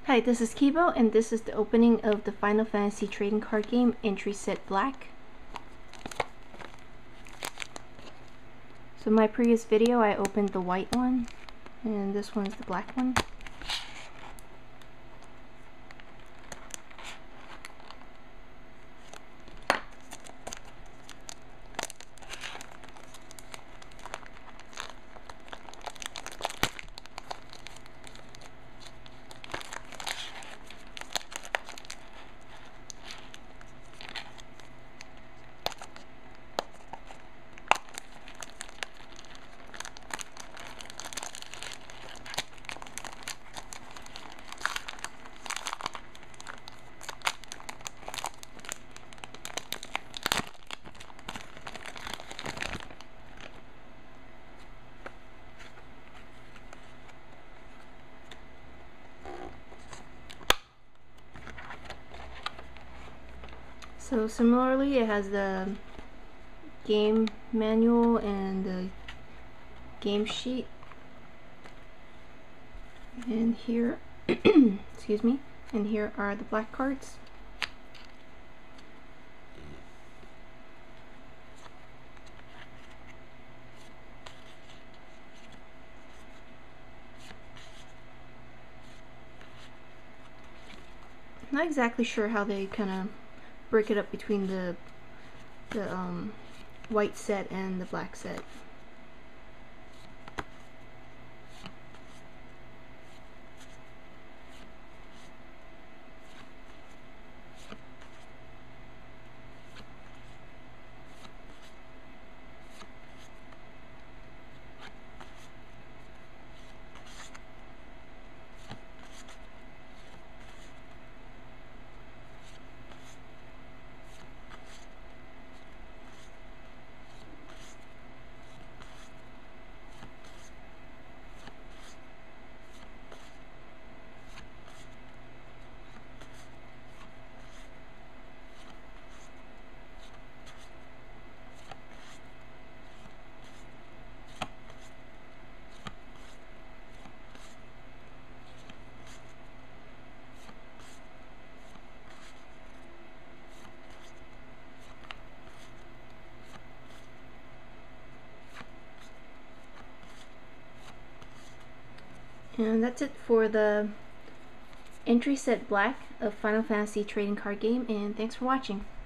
Hi, this is Kibo, and this is the opening of the Final Fantasy trading card game Entry Set Black. So my previous video I opened the white one, and this one's the black one. So similarly, it has the game manual and the game sheet, and here excuse me, and here are the black cards. Not exactly sure how they kind of break it up between the white set and the black set. And that's it for the Entry Set Black of Final Fantasy trading card game, and thanks for watching.